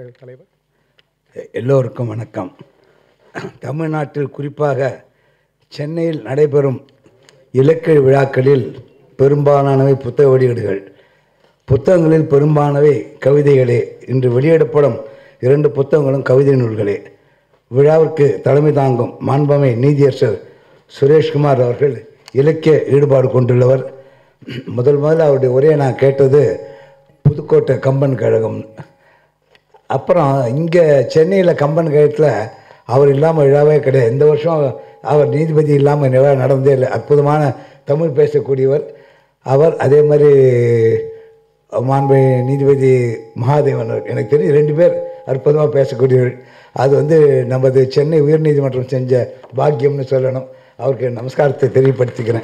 தலைவர். எல்லோருக்கும் வணக்கம். தமிழ்நாட்டில் குறிப்பாக சென்னையில் நடைபெறும் இலக்கிய விழாக்களில் பெரும்பாலானவை புத்தக வெளியீடுகள். புத்தகங்களில் பெரும்பாலானவை கவிதைகளே. இன்று வெளியிடப்படும் 2 புத்தகங்களும் கவிதை நூல்களே. விழாவிற்கு தலைமை தாங்கும் மாண்புமிகு நீதியரசர் சுரேஷ்குமார் அவர்கள் இலக்கிய ஈடுபாடு கொண்டுள்ளவர். முதல்ல அவருடைய உரையை நான் கேட்டது புதுக்கோட்டை கம்பன் கழகம். அப்புறம் இங்கே சென்னையில் கம்பன் கழகத்தில் அவர் இல்லாமல் விழாவே கிடையாது. இந்த வருஷம் அவர் நீதிபதி இல்லாமல் விழா நடந்தே இல்லை. அற்புதமான தமிழ் பேசக்கூடியவர் அவர். அதே மாதிரி மாண்பு நீதிபதி மகாதேவன் அவர், எனக்கு தெரிஞ்சு 2 பேர் அற்புதமாக பேசக்கூடியவர். அது நமது சென்னை உயர்நீதிமன்றம் செஞ்ச பாக்கியம்னு சொல்லணும். அவருக்கு நமஸ்காரத்தை தெரியப்படுத்திக்கிறேன்.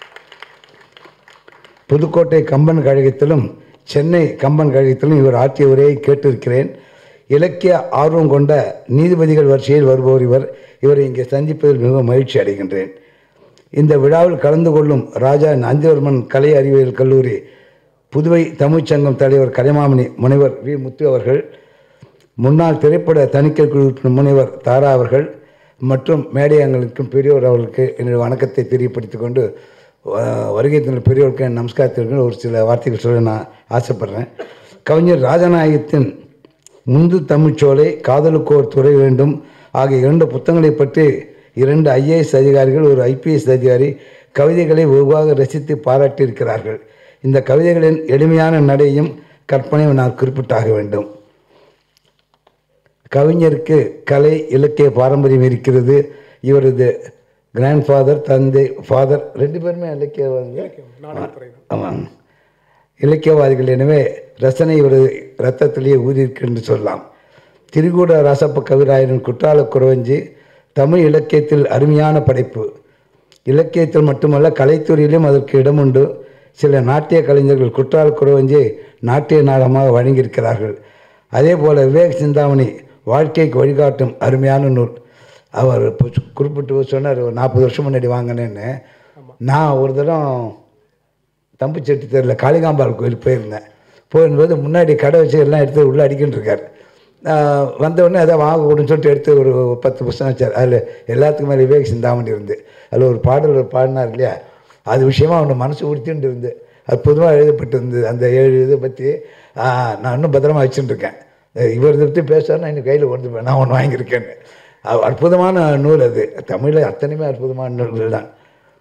புதுக்கோட்டை கம்பன் கழகத்திலும் சென்னை கம்பன் கழகத்திலும் இவர் ஆற்றிய உரையை கேட்டிருக்கிறேன். இலக்கிய ஆர்வம் கொண்ட நீதிபதிகள் வரிசையில் வருபவர் இவர். இவரை இங்கே சந்திப்பதில் மிகவும் மகிழ்ச்சி அடைகின்றேன். இந்த விழாவில் கலந்து கொள்ளும் ராஜா நந்திவர்மன் கலை அறிவியல் கல்லூரி புதுவை தமிழ்ச்சங்கம் தலைவர் கலைமாமணி முனைவர் வி. முத்து அவர்கள், முன்னாள் திரைப்பட தணிக்கை குழு முனைவர் தாரா அவர்கள் மற்றும் மேடையங்களுக்கும் பெரியோர் அவர்களுக்கு என்னுடைய வணக்கத்தை தெரியப்படுத்திக் கொண்டு வருகை தந்த பெரியோருக்கு என் நமஸ்காரத்திற்கு ஒரு சில வார்த்தைகள் சொல்ல நான் ஆசைப்படுறேன். கவிஞர் ராஜநாயகத்தின் முந்து தமிழ்ச்சோலை, காதலுக்கோர் துறை வேண்டும் ஆகிய 2 புத்தகங்களை பற்றி 2 IAS அதிகாரிகள், ஒரு IPS அதிகாரி கவிதைகளை வெகுவாக ரசித்து பாராட்டியிருக்கிறார்கள். இந்த கவிதைகளின் எளிமையான நடையும் கற்பனையும் நான் குறிப்பிட்டாக வேண்டும். கவிஞருக்கு கலை இலக்கிய பாரம்பரியம் இருக்கிறது. இவரது கிராண்ட்ஃபாதர், தந்தை, ஃபாதர் 2 பேருமே இலக்கியவாதிகள். ஆமாம், இலக்கியவாதிகள். எனவே ரசனை இவரது இரத்தத்திலேயே ஊதியிருக்கு என்று சொல்லலாம். திரிகூட ராசப்ப கவிராயரின் குற்றால குறவஞ்சி தமிழ் இலக்கியத்தில் அருமையான படைப்பு. இலக்கியத்தில் மட்டுமல்ல, கலைத்துறையிலும் அதற்கு இடம் உண்டு. சில நாட்டிய கலைஞர்கள் குற்றால குறவஞ்சியை நாட்டிய நாடகமாக வழங்கியிருக்கிறார்கள். அதே போல் விவேக் சிந்தாமணி வாழ்க்கைக்கு வழிகாட்டும் அருமையான நூல். அவர் குறிப்பிட்டு சொன்னார், 40 வருஷம் முன்னாடி வாங்கினேன்னு. நான் ஒரு தரம் தம்புச்செட்டி தெருவில் காளிகாம்பாள் கோயில் போயிருந்தேன். போகும்போது முன்னாடி கடை வச்சு எல்லாம் எடுத்து உள்ளே அடிக்கிட்டு இருக்கார். வந்தவுடனே அதை வாங்கக்கூடன்னு சொல்லிட்டு எடுத்து ஒரு 10 புத்தகம் வச்சார். அதில் எல்லாத்துக்கும் மேலே விவேக் சிந்தாமணி இருந்து அதில் ஒரு பாடல் பாடினார் இல்லையா, அது விஷயமா அவனை மனசு உறுத்திட்டு இருந்து அற்புதமாக எழுதப்பட்டு இருந்தது. அந்த 7 இதை பற்றி நான் இன்னும் பத்திரமா வச்சுட்டு இருக்கேன். இவர் இதை பற்றி பேசுவார், நான் இன்னும் கையில் கொண்டு நான் ஒன்று வாங்கியிருக்கேன்னு. அற்புதமான நூல் அது. தமிழில் அத்தனையுமே அற்புதமான நூல்கள் தான்.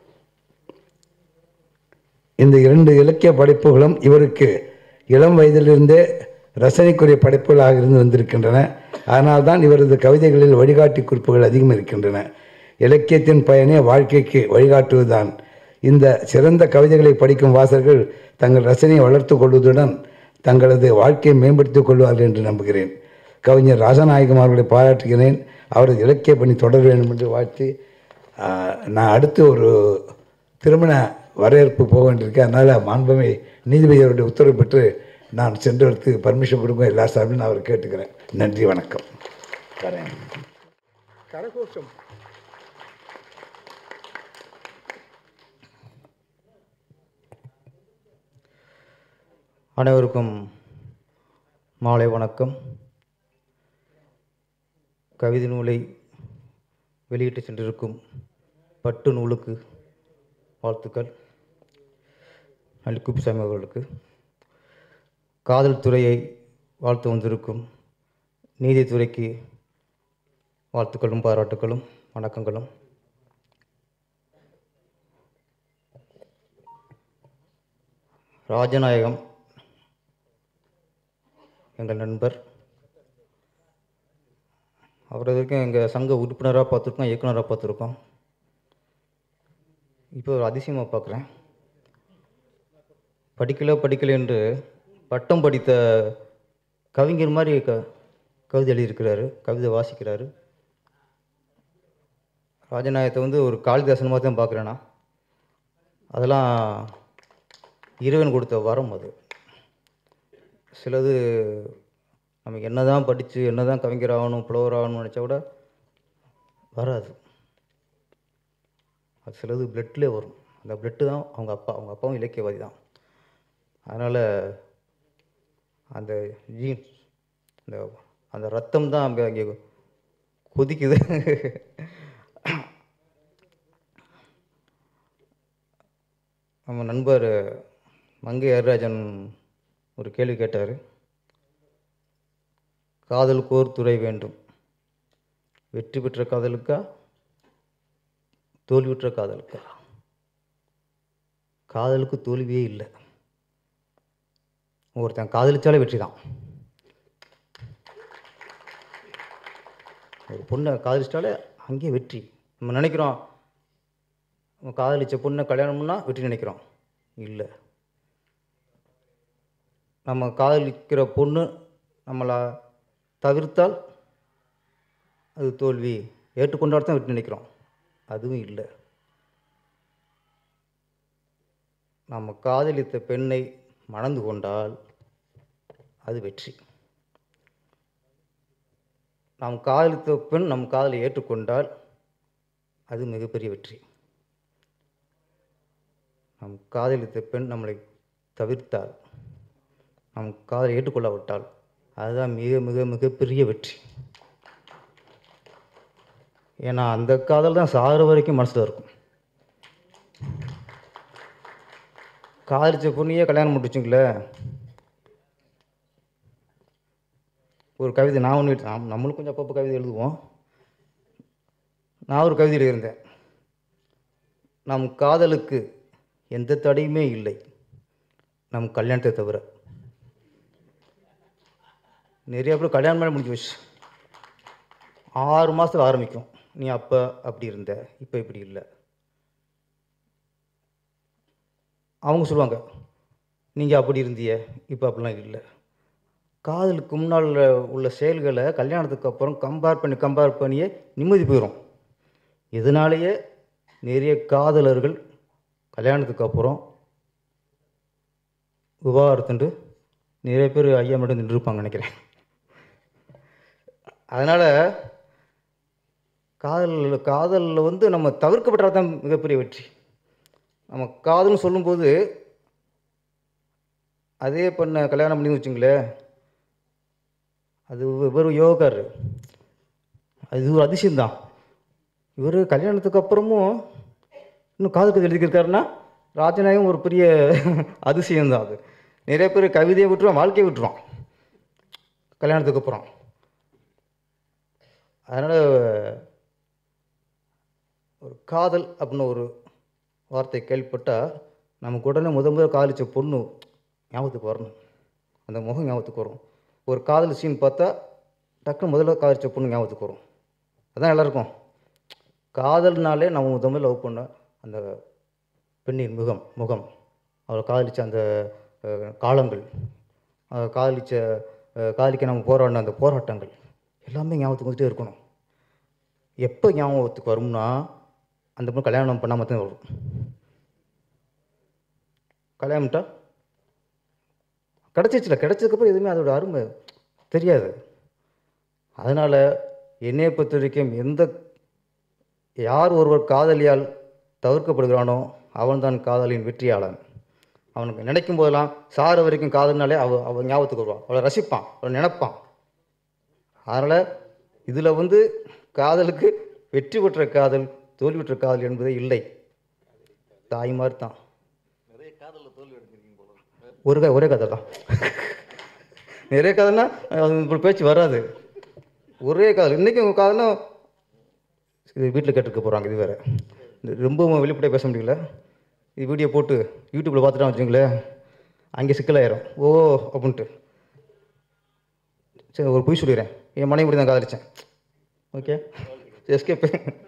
இந்த 2 இலக்கிய படைப்புகளும் இவருக்கு இளம் வயதிலிருந்தே ரசனைக்குரிய படைப்புகளாக இருந்து வந்திருக்கின்றன. அதனால்தான் இவரது கவிதைகளில் வழிகாட்டி குறிப்புகள் அதிகம் இருக்கின்றன. இலக்கியத்தின் பயனே வாழ்க்கைக்கு வழிகாட்டுவதுதான். இந்த சிறந்த கவிதைகளை படிக்கும் வாசகர்கள் தங்கள் ரசனையை வளர்த்து கொள்வதுடன் தங்களது வாழ்க்கையை மேம்படுத்திக் கொள்வார்கள் என்று நம்புகிறேன். கவிஞர் ராஜநாயகம் அவர்களை பாராட்டுகிறேன். அவரது இலக்கிய பணி தொடர வேண்டும் என்று வாழ்த்தி, நான் அடுத்து ஒரு திருமண வரவேற்பு போக வேண்டியிருக்கேன். அதனால் மாண்புமிகு நீதிபதியோருடைய உத்தரவு பெற்று நான் சென்றெடுத்து பர்மிஷன் கொடுங்க எல்லா சார்பிலும் நான் அவர் கேட்டுக்கிறேன். நன்றி, வணக்கம். கரகோஷம். அனைவருக்கும் மாலை வணக்கம். கவிதை நூலை வெளியிட்டு சென்றிருக்கும் பட்டு நூலுக்கு வாழ்த்துக்கள். குப்புசாமி அவர்களுக்கு, காதல் துறையை வாழ்த்து வந்திருக்கும் நீதித்துறைக்கு வாழ்த்துக்களும் பாராட்டுக்களும் வணக்கங்களும். ராஜநாயகம் எங்கள் நண்பர். அவர் வரைக்கும் எங்கள் சங்க உறுப்பினராக பார்த்துருக்கோம், இயக்குனராக பார்த்துருக்கோம். இப்போ ஒரு அதிசயமாக பார்க்குறேன். படிக்கலை என்று பட்டம் படித்த கவிஞர் மாதிரி கவிதை எழுதியிருக்கிறாரு, கவிதை வாசிக்கிறாரு. ராஜநாயகத்தை ஒரு காளிதாசன் மாதிரி தான் பார்க்குறேன்னா, அதெல்லாம் இறைவன் கொடுத்த வரம். அது சிலது நம்ம என்ன தான் படித்து என்ன தான் கவிஞர் ஆகணும், புலவர் ஆகணும்னு நினச்சா கூட வராது. அது சிலது பிளட்லேயே வரும். அந்த பிளட்டு தான் அவங்க அப்பாவும் இலக்கியவாதி தான். அதனால் அந்த ஜீன்ஸ், அந்த அந்த ரத்தம் தான் அங்கே கொதிக்குது. நம்ம நண்பர் மங்கை அருராஜன் ஒரு கேள்வி கேட்டார். காதலுக்கு ஒரு துறை வேண்டும். வெற்றி பெற்ற காதலுக்கா, தோல்வியுற்ற காதலுக்கா? காதலுக்கு தோல்வியே இல்லை. ஒருத்தன் காதலிச்சாலே வெற்றி தான். ஒரு பொண்ணை காதலிச்சிட்டாலே அங்கேயே வெற்றி. நம்ம நினைக்கிறோம் நம்ம காதலிச்ச பொண்ணை கல்யாணம் பண்ணால் வெற்றி நினைக்கிறோம். இல்லை, நம்ம காதலிக்கிற பொண்ணு நம்மளை தவிர்த்தால் அது தோல்வி. ஏற்றுக்கொண்டால் தான் வெற்றி நினைக்கிறோம். அதுவும் இல்லை. நம்ம காதலித்த பெண்ணை மணந்து கொண்டால் அது வெற்றி. நாம் காதலித்த பெண் நம் காதலை ஏற்றுக்கொண்டால் அது மிகப்பெரிய வெற்றி. நம் காதலித்த பெண் நம்மளை தவிர்த்தால், நம் காதலை ஏற்றுக்கொள்ளாவிட்டால் அதுதான் மிக மிக மிகப்பெரிய வெற்றி. ஏன்னா அந்த காதல் தான் சாகிற வரைக்கும் மனசில் இருக்கும். காதலிச்ச பொண்ணையே கல்யாணம் பண்ணிச்சுங்களே. ஒரு கவிதை நான் ஒன்று நம்மளும் கொஞ்சம் அப்பப்போ கவிதை எழுதுவோம். நான் ஒரு கவிதையில் இருந்தேன். நம் காதலுக்கு எந்த தடையுமே இல்லை நம் கல்யாணத்தை தவிர. நிறைய பேர் கல்யாணம் பண்ண முடிஞ்சு வச்சு 6 மாதத்தில் ஆரம்பிக்கும். நீ அப்போ அப்படி இருந்த, இப்போ இப்படி இல்லை. அவங்க சொல்லுவாங்க நீங்கள் அப்படி இருந்திய, இப்போ அப்படிலாம் இல்லை. காதலுக்கு முன்னால் உள்ள செயல்களை கல்யாணத்துக்கு அப்புறம் கம்பேர் பண்ணியே நிம்மதி போயிடும். இதனாலேயே நிறைய காதலர்கள் கல்யாணத்துக்கு அப்புறம் விவாகரத்துண்டு நிறைய பேர் ஐயா மட்டும் நின்றுருப்பாங்க நினைக்கிறேன். அதனால் காதலில் வந்து நம்ம தவிர்க்கப்பட்டால் தான் மிகப்பெரிய வெற்றி. நம்ம காதல்னு சொல்லும்போது அதே பண்ண கல்யாணம் பண்ணி வச்சுங்களேன், அது வெறும் யோகார். அது ஒரு அதிசயம்தான். இவர் கல்யாணத்துக்கு அப்புறமும் இன்னும் காதல் எழுதிக்கிருக்காருன்னா ராஜநாயகம் ஒரு பெரிய அதிசயம்தான். அது நிறைய பேர் கவிதையை விட்டுருவான், வாழ்க்கையை விட்டுருவான் கல்யாணத்துக்கு அப்புறம். அதனால் ஒரு காதல் அப்படின்னு ஒரு வார்த்தை கேள்விப்பட்டால் நமக்கு உடனே முதல் காதலிச்ச பொண்ணு ஞாபகத்துக்கு வரணும். அந்த முகம் ஞாபகத்துக்கு வரும். ஒரு காதல் சீன் பார்த்தா டக்குன்னு முதல்ல காதலிச்ச பொண்ணு ஞாபகத்துக்கு வரும். அதான் எல்லாருக்கும் காதல்னாலே நம்ம முதல்ல லவ் பண்ண அந்த பெண்ணின் முகம், அவளை காதலித்த அந்த காலங்கள், காதலிக்க நம்ம போராடின அந்த போராட்டங்கள் எல்லாமே ஞாபகத்துக்கு வந்துட்டே இருக்கணும். எப்போ ஞாபகத்துக்கு வரும்னா அந்த பொண்ணு கல்யாணம் பண்ணாமல் தான் வரும். கல்யாணம் பண்ணிட்டா கிடச்சிச்சுல, கிடச்சதுக்கப்புறம் எதுவுமே அதோட அருமை தெரியாது. அதனால் என்னையை பொறுத்த வரைக்கும் யார் ஒருவர் காதலியால் தவிர்க்கப்படுகிறானோ அவன்தான் காதலின் வெற்றியாளன். அவனுக்கு நினைக்கும் போதெல்லாம் சாகிற வரைக்கும் காதல்னாலே அவன் ஞாபகத்துக்கு வருவான், அவளை ரசிப்பான், அவளை நினைப்பான். அதனால் இதில் வந்து காதலுக்கு வெற்றி பெற்ற காதல் தோல்வி பெற்ற காதல் என்பதே இல்லை. தாய்மார் தான். ஒரே கதை தான். நிறைய கதைன்னா அது பேச்சு வராது. ஒரே காதல். இன்றைக்கி உங்கள் காதல்னா இது வீட்டில் கேட்டுருக்க போகிறாங்க. இது வேறு ரொம்ப வெளிப்படையாக பேச முடியல. இது வீடியோ போட்டு யூடியூப்பில் பார்த்துட்டா வச்சுங்களேன், அங்கே சிக்கலாயிரும். ஓ அப்படின்ட்டு சரி ஒரு பொய் சொல்லிடுறேன், என் மனைவி தான் காதலிச்சேன். Okay escape.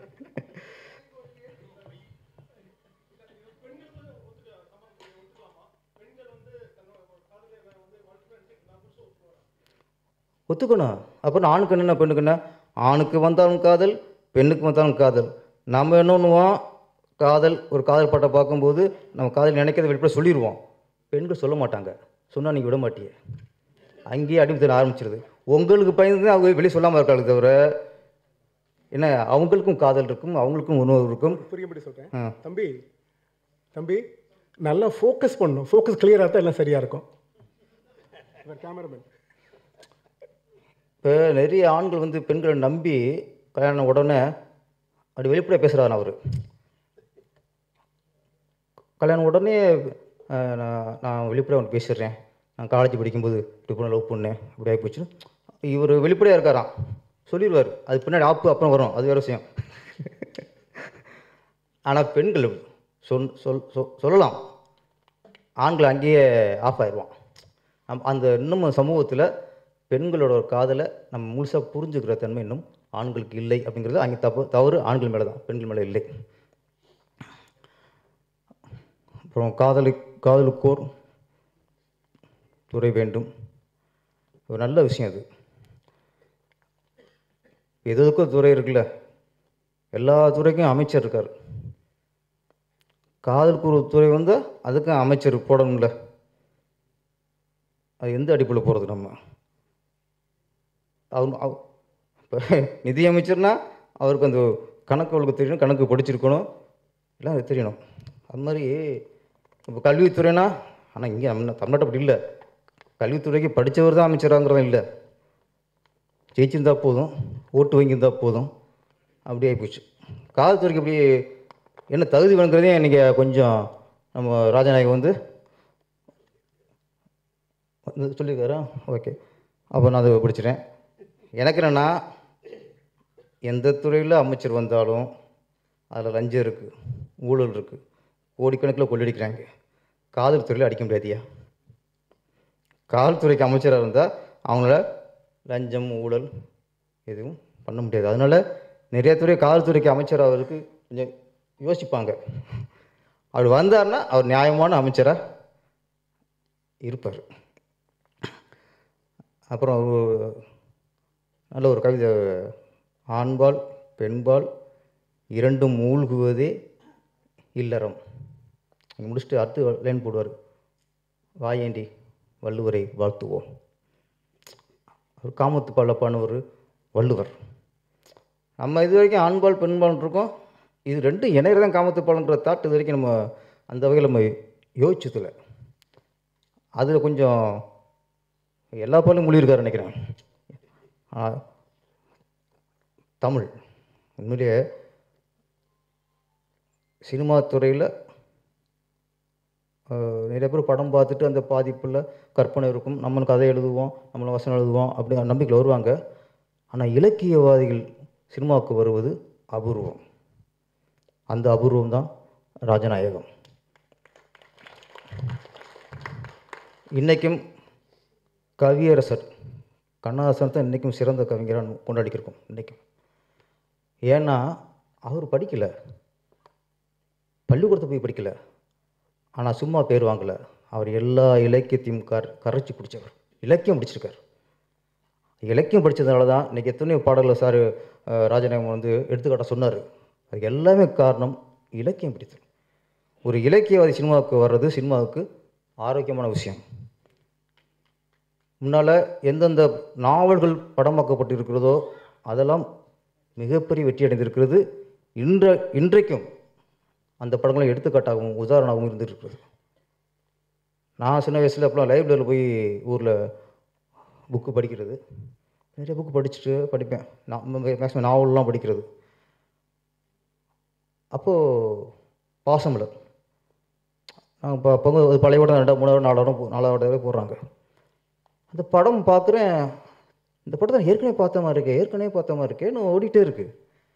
ஒத்துக்கணும். அப்புறம் ஆணுக்கு என்ன பெண்ணுக்கு என்ன? ஆணுக்கு வந்தாலும் காதல், பெண்ணுக்கு வந்தாலும் காதல். நம்ம என்ன பண்ணுவோம், ஒரு காதல் பாட்டை பார்க்கும்போது நம்ம காதல் நினைக்கிறத வெளிப்பட சொல்லிடுவோம். பெண்கள் சொல்ல மாட்டாங்க. சொன்னால் நீங்கள் விட மாட்டீங்க, அங்கேயே அடிமை ஆரம்பிச்சிருது. உங்களுக்கு பயந்து அவங்க வெளியே சொல்லாமல் இருக்காங்க தவிர என்ன, அவங்களுக்கும் காதல் இருக்கும், அவங்களுக்கும் உணர்வு இருக்கும். புரியும்படி சொல்கிறேன். தம்பி நல்லா ஃபோக்கஸ் பண்ணணும். ஃபோக்கஸ் கிளியராக தான் எல்லாம் சரியாக இருக்கும். கேமராமேன் இப்போ நிறைய ஆண்கள் வந்து பெண்களை நம்பி கல்யாணம் உடனே அப்படி வெளிப்படையாக பேசுகிறாரு அவர். கல்யாணம் உடனே நான் வெளிப்படையாக ஒன்று பேசிடுறேன், நான் காலேஜ் படிக்கும்போது இப்படி பொண்ணு லவ் பண்ணேன், இப்படி ஆகி போச்சு. இவர் வெளிப்படையாக இருக்காராம், சொல்லிடுவார். அது பின்னாடி ஆப்பு அப்புறம் வரும், அது வேறு விஷயம். ஆனால் பெண்கள் சொல்லலாம், ஆண்கள் அங்கேயே ஆஃப் ஆயிடுவான். அந்த இன்னும் சமூகத்தில் பெண்களோட ஒரு காதலை நம்ம முழுசாக புரிஞ்சுக்கிற தன்மை இன்னும் ஆண்களுக்கு இல்லை அப்படிங்கிறது அங்கே தவறு ஆண்கள் மேலே தான், பெண்கள் மேலே இல்லை. அப்புறம் காதலுக்கோர் துறை வேண்டும், ஒரு நல்ல விஷயம் அது. எதுக்கும் துறை இருக்குல்ல, எல்லா துறைக்கும் அமைச்சர் இருக்கார். காதலுக்கு ஒரு துறை வந்து அதுக்கும் அமைச்சர் போடணும்ல. அது எந்த அடிப்படையில் போகிறது? நம்ம இப்போ நிதியமைச்சர்னா அவருக்கு அந்த கணக்கு வழக்கு தெரியணும், கணக்கு படிச்சிருக்கணும், எல்லாம் அது தெரியணும். அது மாதிரி இப்போ கல்வித்துறைனா, ஆனால் இங்கே தமிழ்நாட்டை அப்படி இல்லை. கல்வித்துறைக்கு படித்தவர் தான் அமைச்சராங்கிறதும் இல்லை, ஜெயிச்சிருந்தா போதும், ஓட்டு வாங்கியிருந்தால் போதும், அப்படி ஆகிப்போச்சு. காவல்துறைக்கு அப்படி என்ன தகுதி வேணுங்கிறதே இன்றைக்கி கொஞ்சம் நம்ம ராஜநாயகம் வந்து சொல்லியிருக்காரா? ஓகே, அப்போ நான் அதை படிச்சிட்டேன். எனக்கு என்னென்னா, எந்த துறையில் அமைச்சர் வந்தாலும் அதில் லஞ்சம் இருக்குது, ஊழல் இருக்குது, கோடிக்கணக்கில் கொள்ளடிக்கிறாங்க. காவல்துறையில் அடிக்க முடியாதியா? காவல்துறைக்கு அமைச்சராக இருந்தால் அவங்கள லஞ்சம் ஊழல் எதுவும் பண்ண முடியாது. அதனால் நிறைய துறை காவல்துறைக்கு அமைச்சராகிறதுக்கு கொஞ்சம் யோசிப்பாங்க. அவர் வந்தார்னா அவர் நியாயமான அமைச்சராக இருப்பார். அப்புறம் நல்ல ஒரு கவிதை, ஆண்பால் பெண்பால் இரண்டும் மூழ்குவதே இல்லறம். இங்கே முடிச்சுட்டு அடுத்து லைன் போடுவார், வாயேண்டி வள்ளுவரை வாழ்த்துவோம். ஒரு காமத்து பல்லப்பான ஒரு வள்ளுவர். நம்ம இது வரைக்கும் ஆண்பால் பெண்பால் இருக்கோம், இது ரெண்டும் இணையதான் காமத்து பாலன்ற தாட் இது வரைக்கும் நம்ம அந்த வகையில் நம்ம யோசிச்சதில்லை. அதில் கொஞ்சம் எல்லா பாலும் மொழியிருக்காரு நினைக்கிறேன். தமிழ் உண்மையிலேயே சினிமா துறையில் நிறைய பேர் படம் பார்த்துட்டு அந்த பாதிப்பில் கற்பனை இருக்கும், நம்மளும் கதை எழுதுவோம், நம்மளும் வசனம் எழுதுவோம், அப்படி நம்பிக்கையில் வருவாங்க. ஆனால் இலக்கியவாதிகள் சினிமாவுக்கு வருவது அபூர்வம். அந்த அபூர்வம் தான் ராஜநாயகம். இன்றைக்கும் கவியரசர் கண்ணதாசன் தான் இன்றைக்கும் சிறந்த கவிஞராக கொண்டாடிக்கிருக்கோம் இன்றைக்கும். ஏன்னா அவர் படிக்கலை, பள்ளிக்கூடத்தை போய் படிக்கலை, ஆனால் சும்மா பேர் வாங்கலை. அவர் எல்லா இலக்கியத்தையும் கரைச்சி பிடிச்சவர், இலக்கியம் பிடிச்சிருக்கார். இலக்கியம் படித்ததுனால தான் இன்றைக்கி எத்தனையோ பாடல்கள் சார் ராஜநாயகம் வந்து எடுத்துக்காட்ட சொன்னார். அதுக்கு எல்லாமே காரணம் இலக்கியம் பிடித்தது. ஒரு இலக்கியவாதி சினிமாவுக்கு வர்றது சினிமாவுக்கு ஆரோக்கியமான விஷயம். முன்னால் எந்தெந்த நாவல்கள் படமாக்கப்பட்டிருக்கிறதோ அதெல்லாம் மிகப்பெரிய வெற்றி அடைந்திருக்கிறது. இன்றைக்கும் அந்த படங்களும் எடுத்துக்காட்டாகவும் உதாரணமாகவும் இருந்துருக்கிறது. நான் சின்ன வயசில் அப்போலாம் லைப்ரரியில் போய் ஊரில் புக்கு படிக்கிறது, நிறைய புக்கு படிப்பேன். நான் மேக்ஸிமம் நாவல்லாம் படிக்கிறது. அப்போது பாசமலர் இப்போ பழைய படம் 2, 3, 4 போடுறாங்க. அந்த படம் பார்க்குறேன், இந்த படத்தை ஏற்கனவே பார்த்த மாதிரி இருக்கேன்னு ஓடிட்டே இருக்குது.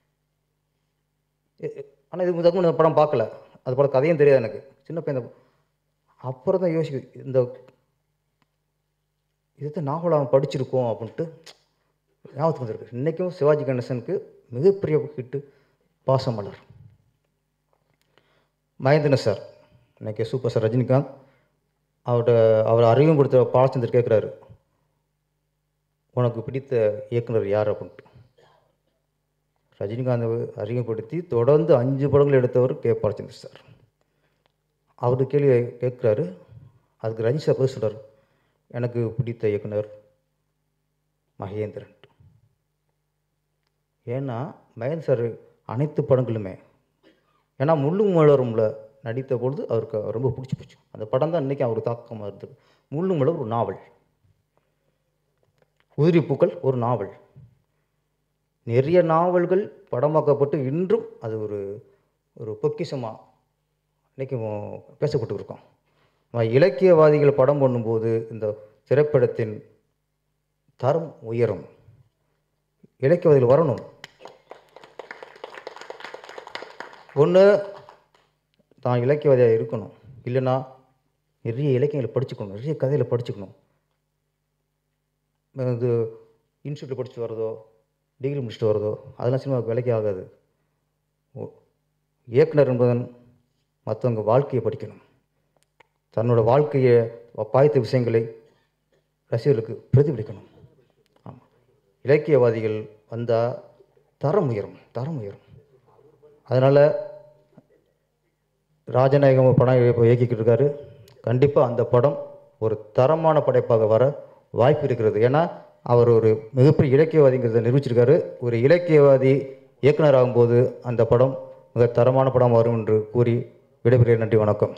ஆனால் இதுக்கு தகுந்த இந்த படம் பார்க்கல, அது படம் கதையும் தெரியாது எனக்கு, சின்ன பையன். அப்புறம் தான் யோசிக்கும், இந்த இதைத்தான் நாவலாக படிச்சிருக்கோம் அப்படின்ட்டு ஞாபகத்துக்கு வந்துருக்கு. இன்றைக்கும் சிவாஜி கணேசனுக்கு மிகப்பெரிய ஹிட்டு பாசமலர். மகேந்திரன் சார், இன்றைக்கி சூப்பர் ஸ்டார் ரஜினிகாந்த், அவர் அறிமுகப்படுத்த பாலச்சந்தர் கேட்குறாரு, உனக்கு பிடித்த இயக்குனர் யார் அப்படின்ட்டு. ரஜினிகாந்தை அறிமுகப்படுத்தி தொடர்ந்து 5 படங்கள் எடுத்தவர் பாலச்சந்தர் சார். அவர் கேள்வி கேட்குறாரு, அதுக்கு ரஜினி சார் போய் சொல்கிறார், எனக்கு பிடித்த இயக்குனர் மகேந்திரன். ஏன்னா மகேந்திரன் சார் அனைத்து படங்களுமே, ஏன்னா முள்ளும் மலரும்ல நடித்த பொழுது அவருக்கு ரொம்ப பிடிச்சி போச்சு. அந்த படம் தான் இன்றைக்கி அவருக்கு தாக்கமாக இருந்தது. முள்ளும் மலர் ஒரு நாவல். உதிரிப்பூக்கள் ஒரு நாவல். நிறைய நாவல்கள் படமாக்கப்பட்டு இன்றும் அது ஒரு ஒரு பொக்கிஷமாக இன்றைக்கும் பேசப்பட்டு இருக்கோம். இலக்கியவாதிகள் படம் பண்ணும்போது இந்த திரைப்படத்தின் தரம் உயரும். இலக்கியவாதிகள் வரணும். ஒன்று தான் இலக்கியவாதியாக இருக்கணும், இல்லைன்னா நிறைய இலக்கியங்களை படிச்சுக்கணும், நிறைய கதைகளை படிச்சுக்கணும். இது இன்ஸ்டியூட்டில் படிச்சுட்டு வரதோ, டிகிரி முடிச்சுட்டு வரதோ அதெல்லாம் சினிமாவுக்கு விலைக்கு ஆகாது. இயக்குனர் என்பதன் மற்றவங்க வாழ்க்கையை படிக்கணும். தன்னோட வாழ்க்கையை பாய்த்த விஷயங்களை ரசிகர்களுக்கு பிரதிபலிக்கணும். ஆமாம், இலக்கியவாதிகள் வந்தால் தரம் உயரும், தரம் உயரும். அதனால் ராஜநாயகம் ஒரு படம் இயக்கிக்கிட்டு இருக்காரு. கண்டிப்பாக அந்த படம் ஒரு தரமான படைப்பாக வர வாய்ப்பு இருக்கிறது. ஏன்னா அவர் ஒரு மிகப்பெரிய இலக்கியவாதிங்கிறத நிரூபிச்சிருக்காரு. ஒரு இலக்கியவாதி இயக்குனர் ஆகும்போது அந்த படம் மிக தரமான படம் வரும் என்று கூறி விடைபெறுகிறேன். நன்றி, வணக்கம்.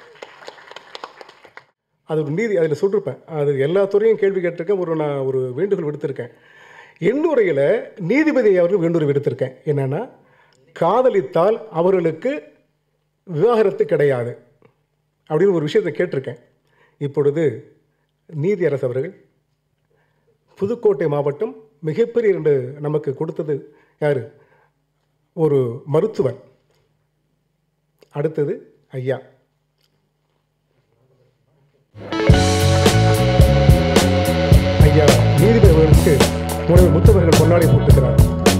அது ஒரு நீதி, அதில் சொல்லிருப்பேன். அது எல்லா துறையும் கேள்வி கேட்டிருக்கேன். நான் ஒரு வேண்டுகோள் விடுத்திருக்கேன். என்னுரையில் நீதிபதி அவர்கள் வேண்டுகோள் விடுத்திருக்கேன். என்னென்னா, காதலித்தால் அவர்களுக்கு விவாகரத்து கிடையாது அப்படின்னு ஒரு விஷயத்தை கேட்டிருக்கேன். இப்பொழுது நீதியரசு அவர்கள் புதுக்கோட்டை மாவட்டம் மிகப்பெரிய 2 நமக்கு கொடுத்தது யார்? ஒரு மருத்துவர். அடுத்தது ஐயா. ஐயா நீதிபதி அவர்களுக்கு முனைவர் முத்தவர்கள் பொன்னாடை போட்டுக்கிறார்.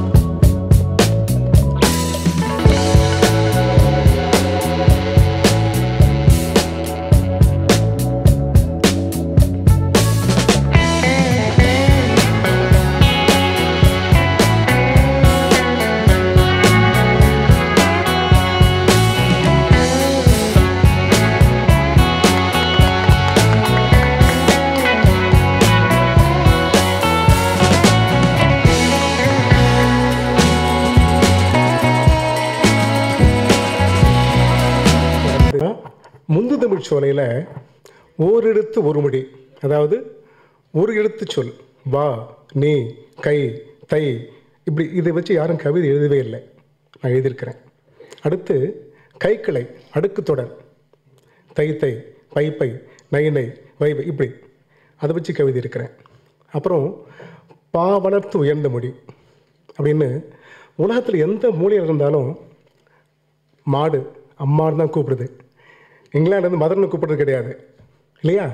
முந்து தமிழ் சோலையில் ஓரெழுத்து ஒரு மொழி, அதாவது ஒரு எழுத்து சொல், வா, நீ, கை, தை, இப்படி இதை வச்சு யாரும் கவிதை எழுதவே இல்லை. நான் எழுதியிருக்கிறேன். அடுத்து கைக்கிளை அடுக்கு தொடர், தை தை, பை பை, நை நை, வை வை, இப்படி அதை வச்சு கவிதை இருக்கிறேன். அப்புறம் பா வளர்த்து உயர்ந்த மொழி அப்படின்னு உலகத்தில் எந்த மூலையில் இருந்தாலும் மாடு அம்மான்னு தான் கூப்பிடுது. இங்கிலாந்து வந்து மதர்னு கூப்பிடுறது கிடையாது இல்லையா?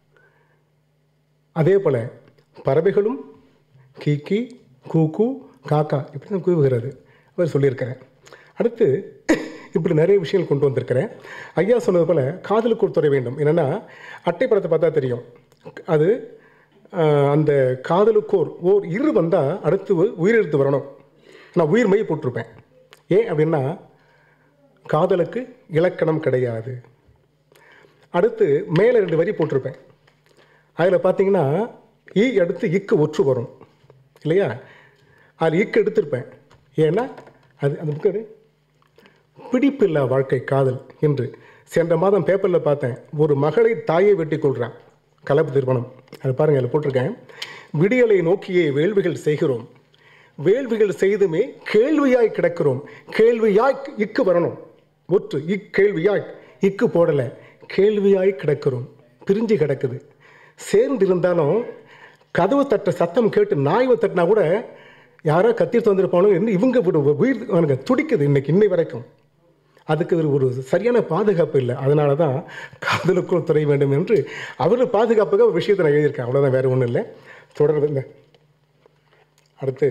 அதே போல் பறவைகளும் கீக்கி, கூக்கு, காக்கா இப்படி தான் கூவுகிறது அவர் சொல்லியிருக்கிறேன். அடுத்து இப்படி நிறைய விஷயங்கள் கொண்டு வந்திருக்கிறேன். ஐயா சொன்னது போல் காதலுக்கு ஒரு துறை வேண்டும். என்னென்னா, அட்டை படத்தை பார்த்தா தெரியும். அது அந்த காதலுக்கு ஓர் இரு வந்தால் அடுத்து உயிரெழுத்து வரணும். நான் உயிர் மை போட்டிருப்பேன். ஏன் அப்படின்னா, காதலுக்கு இலக்கணம் கிடையாது. அடுத்து மேலே 2 வரி போட்டிருப்பேன். அதில் பார்த்தீங்கன்னா ஈ அடுத்து இக்கு ஒற்று வரும் இல்லையா? அதில் இக்கு எடுத்திருப்பேன். ஏன்னா அது அந்த புக்கு பிடிப்பில்லா வாழ்க்கை காதல் என்று சென்ற மாதம் பேப்பரில் பார்த்தேன். ஒரு மகளை தாயை வெட்டி கொள்கிறான், கலப்பு திருமணம். அது பாருங்கள், அதில் போட்டிருக்கேன். விடியலை நோக்கியே வேள்விகள் செய்கிறோம், வேள்விகள் செய்துமே கேள்வியாய் கிடக்கிறோம், கேள்வியாய் இக்கு வரணும், ஒற்று இக்கேள்வியாய் இக்கு போடலை, கேள்வியாய் கிடக்கிறோம். பிரிஞ்சு கிடக்குது. சேர்ந்து இருந்தாலும் கதவு தட்ட சத்தம் கேட்டு நாய்வை தட்டினா கூட யாரோ கத்திட்டு வந்துருப்பானு இவங்க உயிர் அவனுக்கு துடிக்குது இன்னை வரைக்கும். அதுக்கு ஒரு சரியான பாதுகாப்பு இல்லை. அதனால தான் காதலுக்கும் துறை வேண்டும் என்று அவர்கள் பாதுகாப்புக்காக ஒரு விஷயத்தை நான் எழுதியிருக்கேன். அவ்வளோதான், வேறு ஒன்றும் இல்லை. தொடர்ந்து இந்த அடுத்து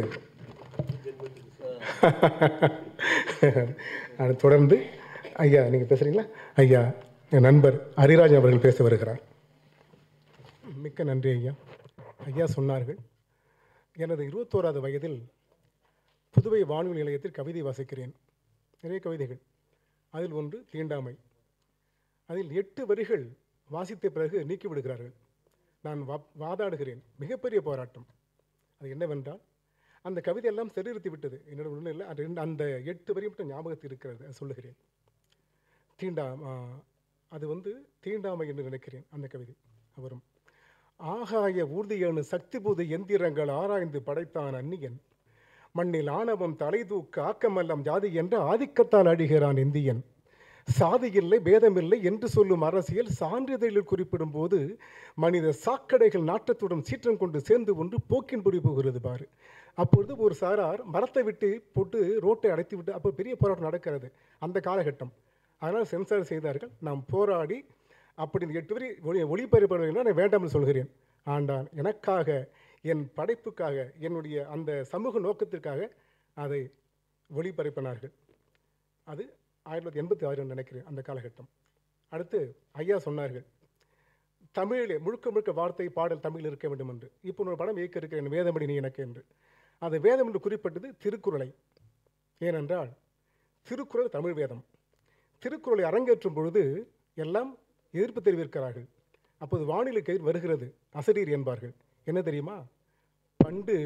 அது தொடர்ந்து ஐயா நீங்கள் பேசுகிறீங்களா? ஐயா என் நண்பர் ஹரிராஜன் அவர்கள் பேச வருகிறார். மிக்க நன்றி ஐயா. ஐயா சொன்னார்கள், எனது 21வது வயதில் புதுவை வானொலி நிலையத்தில் கவிதை வாசிக்கிறேன். நிறைய கவிதைகள். அதில் ஒன்று தீண்டாமை. அதில் 8 வரிகள் வாசித்த பிறகு நீக்கிவிடுகிறார்கள். நான் வாதாடுகிறேன். மிகப்பெரிய போராட்டம். அது என்னவென்றால், அந்த கவிதையெல்லாம் செறிறுத்தி விட்டது. என்னோட ஒன்றும் இல்லை. அந்த 8 வரி மட்டும் ஞாபகத்தில் இருக்கிறது, சொல்லுகிறேன். அது தீண்டாமை என்று நினைக்கிறேன் அந்த கவிதை வரும். ஆகாய ஊர்தியனு சக்திபூத எந்திரங்கள் ஆராய்ந்து படைத்தான் அந்நியன். மண்ணில் ஆணவம் தலை தூக்க ஆக்கமெல்லாம் ஜாதி என்ற ஆதிக்கத்தால் அழிகிறான் இந்தியன். சாதியில்லை பேதமில்லை என்று சொல்லும் அரசியல் சான்றிதழில் குறிப்பிடும் போது மனித சாக்கடைகள் நாட்டத்துடன் சீற்றம் கொண்டு சேர்ந்து ஒன்று போக்கின் பொறி போகிறது பாரு. அப்பொழுது ஒரு சாரார் மரத்தை விட்டு போட்டு ரோட்டை அடைத்து விட்டு அப்போ பெரிய போராட்டம் நடக்கிறது அந்த காலகட்டம். அதனால் சென்சார் செய்தார்கள். நாம் போராடி அப்படி 8 வரி ஒளிபரப்ப நான் வேண்டாம்னு சொல்கிறேன். ஆனால் எனக்காக, என் படைப்புக்காக, என்னுடைய அந்த சமூக நோக்கத்திற்காக அதை ஒளிபரப்பினார்கள். அது 1986 நினைக்கிறேன் அந்த காலகட்டம். அடுத்து ஐயா சொன்னார்கள் தமிழிலே முழுக்க முழுக்க வார்த்தை பாடல் தமிழில் இருக்க வேண்டும் என்று. இப்போ ஒரு படம் இயக்க இருக்கிறேன் வேதமணி நீ எனக்கு என்று. அது வேதம் என்று குறிப்பிட்டது திருக்குறளை. ஏனென்றால் திருக்குறள் தமிழ் வேதம். திருக்குறளை அரங்கேற்றும் பொழுது எல்லாம் எதிர்ப்பு தெரிவிக்கிறார்கள். அப்போது வானிலை கயிறு வருகிறது, அசரீர் என்பார்கள். என்ன தெரியுமா? பண்டு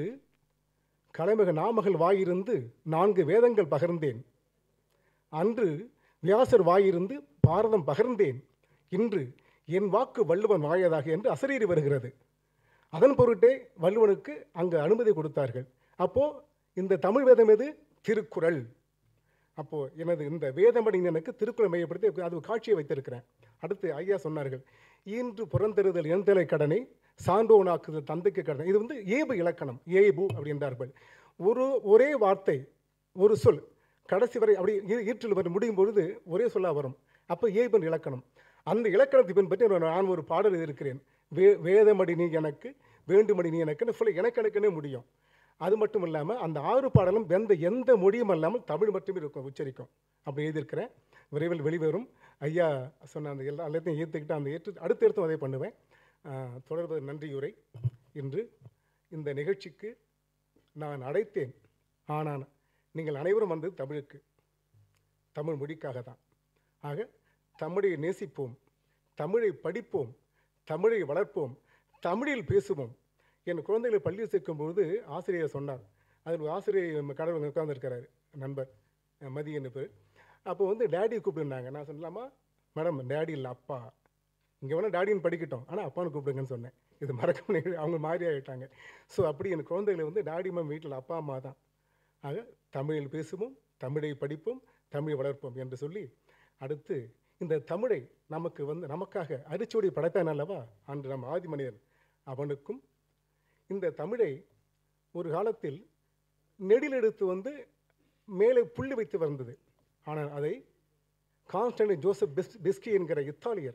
கலைமக நாமகள் வாயிருந்து 4 வேதங்கள் பகர்ந்தேன். அன்று வியாசர் வாயிருந்து பாரதம் பகர்ந்தேன். இன்று என் வாக்கு வள்ளுவன் வாயதாக என்று அசரீரி வருகிறது. அதன் பொருட்டே வள்ளுவனுக்கு அங்கு அனுமதி கொடுத்தார்கள். அப்போது இந்த தமிழ் வேதம் எது? திருக்குறள். அப்போது எனது இந்த வேதமணி எனக்கு திருக்குறள் மையப்படுத்தி அது காட்சியை வைத்திருக்கிறேன். அடுத்து ஐயா சொன்னார்கள் ஈன்று புறந்தெறுதல் எந்தலை கடனை சான்றோனாக்குதல் தந்தைக்கு கடனை. இது வந்து ஏபு இலக்கணம், ஏபு அப்படின்றார்கள். ஒரே வார்த்தை, ஒரு சொல் கடைசி வரை அப்படி ஈற்றில் வர முடியும் பொழுது ஒரே சொல்லாக வரும். அப்போ ஏபன் இலக்கணம். அந்த இலக்கணத்தை பின்பற்றி நான் ஒரு பாடல் இருக்கிறேன். வேதமடி நீ எனக்கு, வேண்டுமடி நீ எனக்குன்னு சொல்லி எனக்கெனக்குன்னே முடியும். அது மட்டும் இல்லாமல் அந்த 6 பாடலும் எந்த மொழியும் இல்லாமல் தமிழ் மட்டுமே இருக்கும், உச்சரிக்கும். அப்படி எழுதியிருக்கிறேன். விரைவில் வெளிவரும். ஐயா சொன்ன அந்த எல்லாத்தையும் ஏற்றுக்கிட்டு அந்த அடுத்த எடுத்தும் அதே பண்ணுவேன். தொடர்வது நன்றியுரை. இன்று இந்த நிகழ்ச்சிக்கு நான் அழைத்தேன். ஆனால் நீங்கள் அனைவரும் வந்தது தமிழுக்கு, தமிழ் மொழிக்காக தான். ஆக தமிழை நேசிப்போம், தமிழை படிப்போம், தமிழை வளர்ப்போம், தமிழில் பேசுவோம். என் குழந்தைகளை பள்ளியில் சேர்க்கும்பொழுது ஆசிரியர் சொன்னார். அதில் ஆசிரியர் கடவுள் உட்கார்ந்துருக்கிறார், நண்பர் மதியன்னு பேர். அப்போ வந்து டேடியை கூப்பிட்டுருந்தாங்க. நான் சொல்லலாமா? மேடம் டேடி இல்லை அப்பா, இங்கே வேணால் டேடின்னு படிக்கட்டும், ஆனால் அப்பான்னு கூப்பிடுங்கன்னு சொன்னேன். இது மறக்க முடியாது, அவங்க மாறி ஆகிட்டாங்க. ஸோ அப்படி என் குழந்தைகளை வந்து டேடி மேம் வீட்டில் அப்பா அம்மா தான். ஆக தமிழில் பேசுவோம், தமிழை படிப்போம், தமிழை வளர்ப்போம் என்று சொல்லி அடுத்து இந்த தமிழை நமக்கு வந்து நமக்காக அரிச்சுவடி படைத்தான் அல்லவா அன்று நம் ஆதி மனிதன், அவனுக்கும் இந்த தமிழை ஒரு காலத்தில் நெடிலெடுத்து வந்து மேலே புள்ளி வைத்து வந்தது. ஆனால் அதை கான்ஸ்டன்டின் ஜோசப் பெஸ்கி என்கிற இத்தாலியர்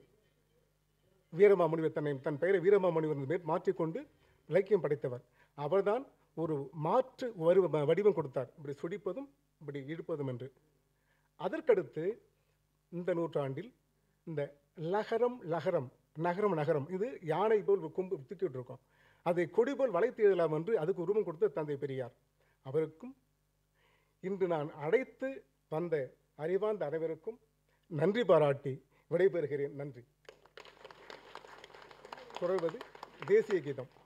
வீரமாமுனிவர் தன் பெயரை வீரமாமுனிவர் மாற்றிக்கொண்டு இலக்கியம் படைத்தவர். அவர்தான் ஒரு மாற்று வடிவம் கொடுத்தார், இப்படி சுடிப்பதும் இப்படி இழுப்பதும் என்று. அதற்கடுத்து இந்த நூற்றாண்டில் இந்த லகரம் நகரம் நகரம் இது யானை போல் கும்பு தூக்கிட்டு இருக்கோம், அதை கொடி போல் வளைத்து எழுதலாம் என்று அதுக்கு உருவம் கொடுத்த தந்தை பெரியார். அவருக்கும் இன்று நான் அழைத்து வந்த அறிவார்ந்த அனைவருக்கும் நன்றி பாராட்டி விடைபெறுகிறேன். நன்றி. தொடர்வது தேசிய கீதம்.